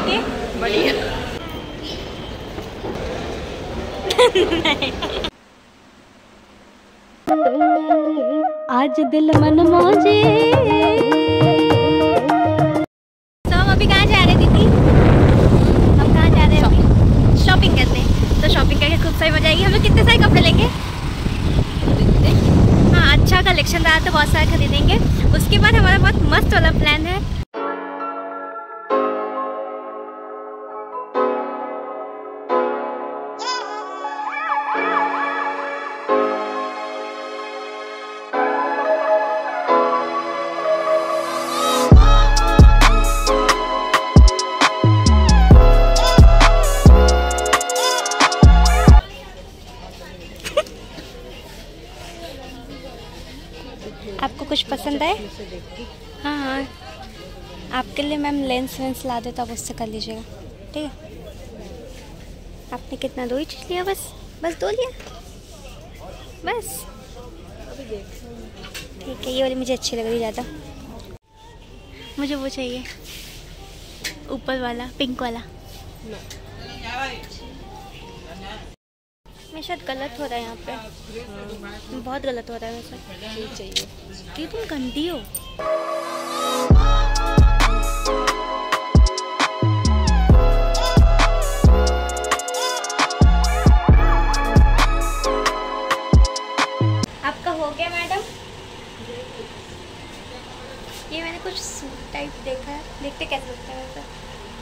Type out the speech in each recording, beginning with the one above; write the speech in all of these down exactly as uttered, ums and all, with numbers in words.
के? बढ़िया। आज दिल मन मौजे। तो हम अभी कहाँ जा रहे हैं दीदी? हम कहाँ जा रहे हैं अभी? शॉपिंग करने। तो शॉपिंग करके खूब सारी मजा आएगी। हम लोग कितने सारे कपड़े लेंगे? हाँ, अच्छा कलेक्शन रहा तो बहुत सारे खरीदेंगे। उसके बाद हमारा बहुत मस्त वाला प्लान है। आपको कुछ पसंद है? हाँ हाँ, आपके लिए मैम लेंस वेंस ला दे तो आप उससे कर लीजिएगा, ठीक है? आपने कितना, दो ही चीज लिया? बस बस दो लिया बस? ठीक है, ये वाली मुझे अच्छी लग रही ज़्यादा। मुझे वो चाहिए ऊपर वाला, पिंक वाला। मैं शायद गलत हो रहा है यहाँ पे। हाँ। बहुत गलत हो रहा है वैसे। ये चाहिए कि तुम गंदी हो। आपका हो गया मैडम? ये मैंने कुछ सूट टाइप देखा है, देखते कैसे लगता है वैसे।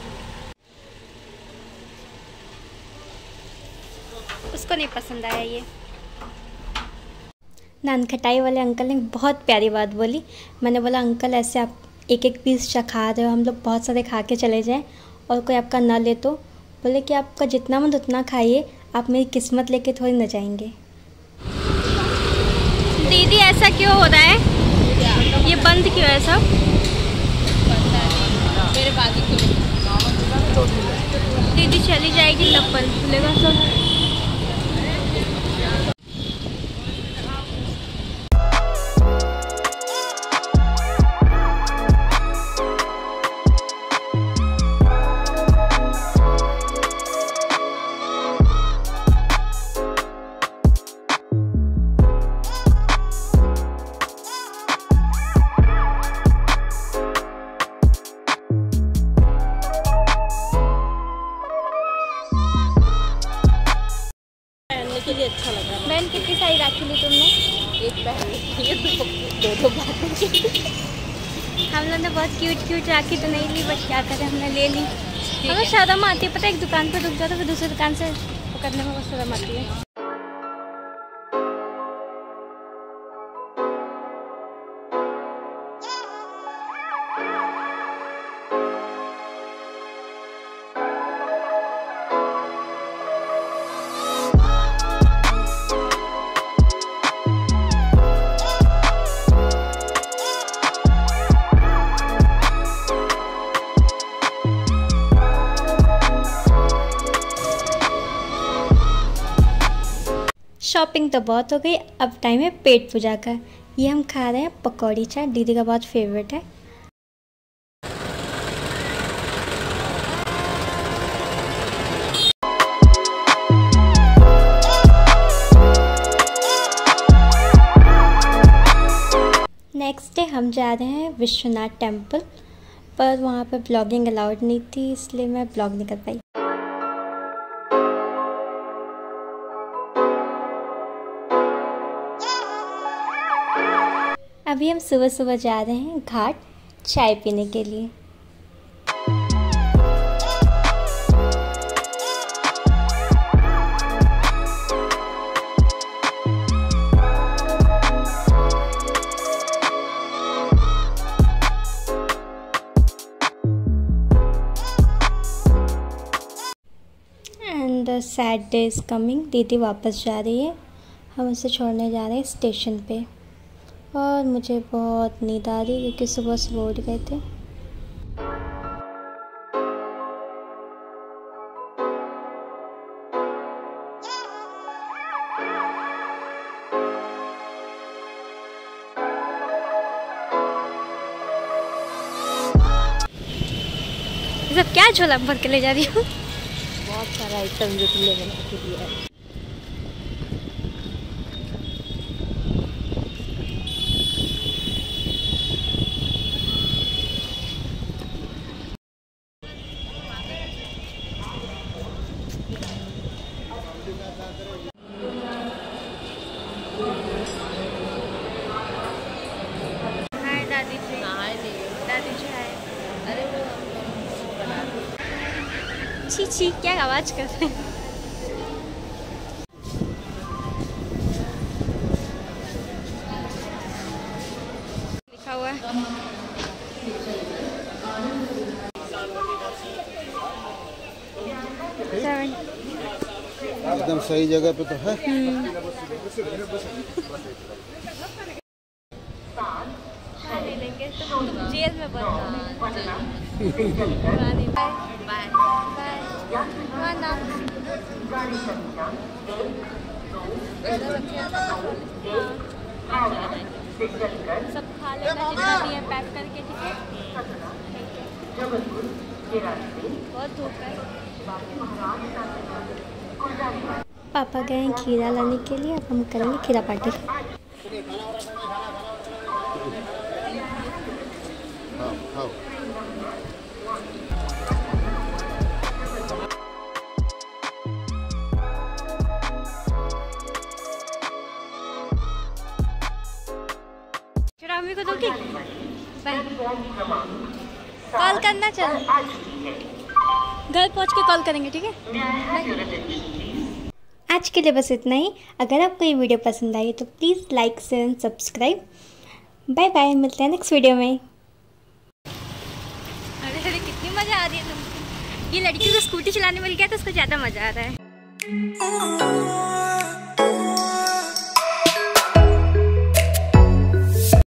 उसको नहीं पसंद आया ये। नान खटाई वाले अंकल ने बहुत प्यारी बात बोली। मैंने बोला अंकल ऐसे आप एक एक पीस चखा रहे हो, हम लोग बहुत सारे खा के चले जाएं और कोई आपका ना ले तो? बोले कि आपका जितना मन उतना खाइए, आप मेरी किस्मत लेके थोड़ी न जाएंगे। दीदी ऐसा क्यों हो रहा है? ये बंद क्यों है सब? मेरे बाजू दीदी चली जाएगी तब बंद खुलेगा सब। के लिए अच्छा लगा। बहन कितनी सारी राखी ली तुमने? एक पहन ली, दो दो बात। हम लोग ने बहुत क्यूट क्यूट राखी तो नहीं ली, बट क्या करें हमने ले ली। हमें शर्म आती है, पता है, एक दुकान पर रुक जाओ तो फिर दूसरी दुकान से वो करने में बहुत शर्म आती है। शॉपिंग तो बहुत हो गई, अब टाइम है पेट पूजा का। ये हम खा रहे हैं पकौड़ी चाट, दीदी का बहुत फेवरेट है। नेक्स्ट डे हम जा रहे हैं विश्वनाथ टेम्पल, पर वहाँ पर ब्लॉगिंग अलाउड नहीं थी, इसलिए मैं ब्लॉग नहीं कर पाई। अभी हम सुबह सुबह जा रहे हैं घाट चाय पीने के लिए। And sad day is coming. दीदी वापस जा रही है, हम उसे छोड़ने जा रहे हैं स्टेशन पे। और मुझे बहुत नींद आ रही है क्योंकि सुबह सुबह उठ गए थे। सब क्या झोला भर के ले जा रही हूँ? बहुत सारा आइटम जो तुमने बना के दिया है। हाय दादी जी। हाय जी। दादी जी हाय। अरे वो बना दो। छी छी क्या आवाज कर रहे हैं? लिखा हुआ है सेवन। एकदम सही जगह पे तो है। ले लेंगे तो तुम जेल में बंद बाय बाय। बाय। हाँ नाम सब खा लेना जितना भी है पैक करके, ठीक है? बहुत धूप है। पापा गए हैं खीरा लाने के लिए, अब हम करेंगे खीरा पार्टी। हाँ, हाँ। मम्मी को दोगी? कॉल करना, चल घर पहुंच के कॉल करेंगे, ठीक है? आज के लिए बस इतना ही। अगर आपको ये वीडियो पसंद आई तो please like share and subscribe. Bye bye, मिलते हैं नेक्स्ट वीडियो में। अरे अरे कितनी मज़ा आ रही है तुमको। ये लड़की को स्कूटी चलाने मिल गया तो उसको ज़्यादा मज़ा आ रहा है।